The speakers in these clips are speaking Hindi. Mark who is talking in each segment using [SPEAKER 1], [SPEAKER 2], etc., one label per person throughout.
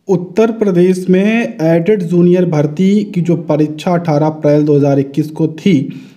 [SPEAKER 1] उत्तर प्रदेश में एडेड जूनियर भर्ती की जो परीक्षा 18 अप्रैल 2021 को थी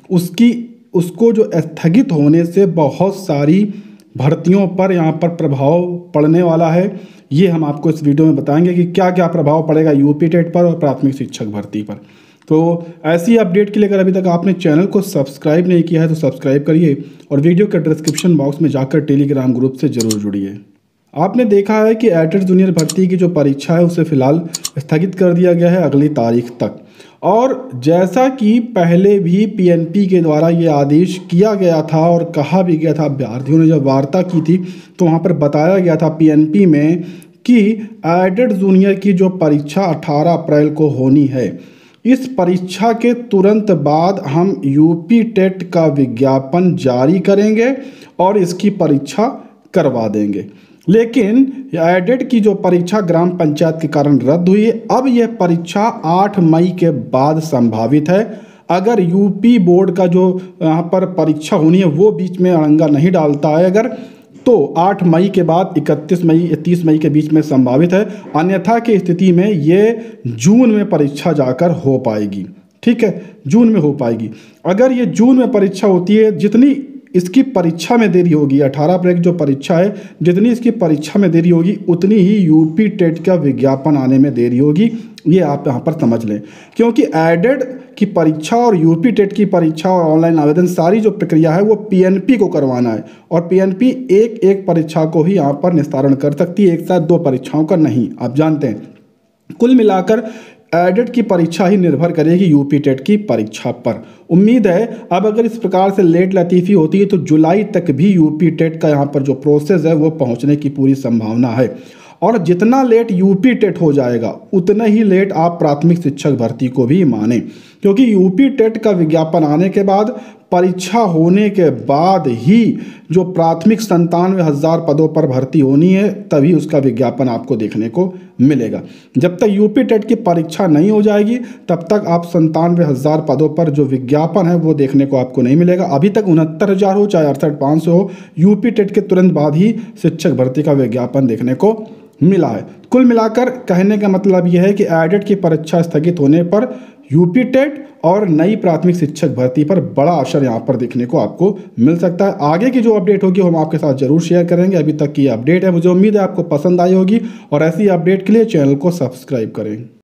[SPEAKER 1] उसको जो स्थगित होने से बहुत सारी भर्तियों पर यहाँ पर प्रभाव पड़ने वाला है। ये हम आपको इस वीडियो में बताएंगे कि क्या क्या प्रभाव पड़ेगा यूपी टेट पर और प्राथमिक शिक्षक भर्ती पर। तो ऐसी अपडेट के लिए अगर अभी तक आपने चैनल को सब्सक्राइब नहीं किया है तो सब्सक्राइब करिए और वीडियो के डिस्क्रिप्शन बॉक्स में जाकर टेलीग्राम ग्रुप से ज़रूर जुड़िए। आपने देखा है कि एडेड जूनियर भर्ती की जो परीक्षा है उसे फ़िलहाल स्थगित कर दिया गया है अगली तारीख तक। और जैसा कि पहले भी पीएनपी के द्वारा ये आदेश किया गया था और कहा भी गया था, अभ्यर्थियों ने जब वार्ता की थी तो वहाँ पर बताया गया था पीएनपी में कि एडेड जूनियर की जो परीक्षा 18 अप्रैल को होनी है, इस परीक्षा के तुरंत बाद हम यूपी टेट का विज्ञापन जारी करेंगे और इसकी परीक्षा करवा देंगे। लेकिन एडेड की जो परीक्षा ग्राम पंचायत के कारण रद्द हुई है। अब यह परीक्षा 8 मई के बाद संभावित है। अगर यूपी बोर्ड का जो यहाँ पर परीक्षा होनी है वो बीच में अड़ंगा नहीं डालता है अगर, तो 8 मई के बाद 31 मई या 30 मई के बीच में संभावित है। अन्यथा की स्थिति में ये जून में परीक्षा जाकर हो पाएगी। ठीक है, जून में हो पाएगी। अगर ये जून में परीक्षा होती है, जितनी इसकी परीक्षा में देरी होगी, 18 अप्रैल की जो परीक्षा है, जितनी इसकी परीक्षा में देरी होगी उतनी ही यूपी टेट का विज्ञापन आने में देरी होगी। ये आप यहाँ पर समझ लें, क्योंकि एडेड की परीक्षा और यूपी टेट की परीक्षा और ऑनलाइन आवेदन सारी जो प्रक्रिया है वो पीएनपी को करवाना है और पीएनपी एक परीक्षा को ही यहाँ पर निस्तारण कर सकती है, एक साथ 2 परीक्षाओं का नहीं। आप जानते हैं कुल मिलाकर एडेड की परीक्षा ही निर्भर करेगी यूपी टेट की परीक्षा पर। उम्मीद है अब अगर इस प्रकार से लेट लतीफ़ी होती है तो जुलाई तक भी यूपी टेट का यहाँ पर जो प्रोसेस है वो पहुँचने की पूरी संभावना है। और जितना लेट यूपी टेट हो जाएगा उतना ही लेट आप प्राथमिक शिक्षक भर्ती को भी माने, क्योंकि यूपी टेट का विज्ञापन आने के बाद, परीक्षा होने के बाद ही जो प्राथमिक 97,000 पदों पर भर्ती होनी है तभी उसका विज्ञापन आपको देखने को मिलेगा। जब तक यूपी टेट की परीक्षा नहीं हो जाएगी तब तक आप 97,000 पदों पर जो विज्ञापन है वो देखने को आपको नहीं मिलेगा। अभी तक 69,000 हो चाहे 68,500 हो, यूपी टेट के तुरंत बाद ही शिक्षक भर्ती का विज्ञापन देखने को मिला है। कुल मिलाकर कहने का मतलब यह है कि एडेड की परीक्षा स्थगित होने पर यूपी टेट और नई प्राथमिक शिक्षक भर्ती पर बड़ा असर यहाँ पर देखने को आपको मिल सकता है। आगे की जो अपडेट होगी हम आपके साथ जरूर शेयर करेंगे। अभी तक की अपडेट है, मुझे उम्मीद है आपको पसंद आई होगी और ऐसी अपडेट के लिए चैनल को सब्सक्राइब करें।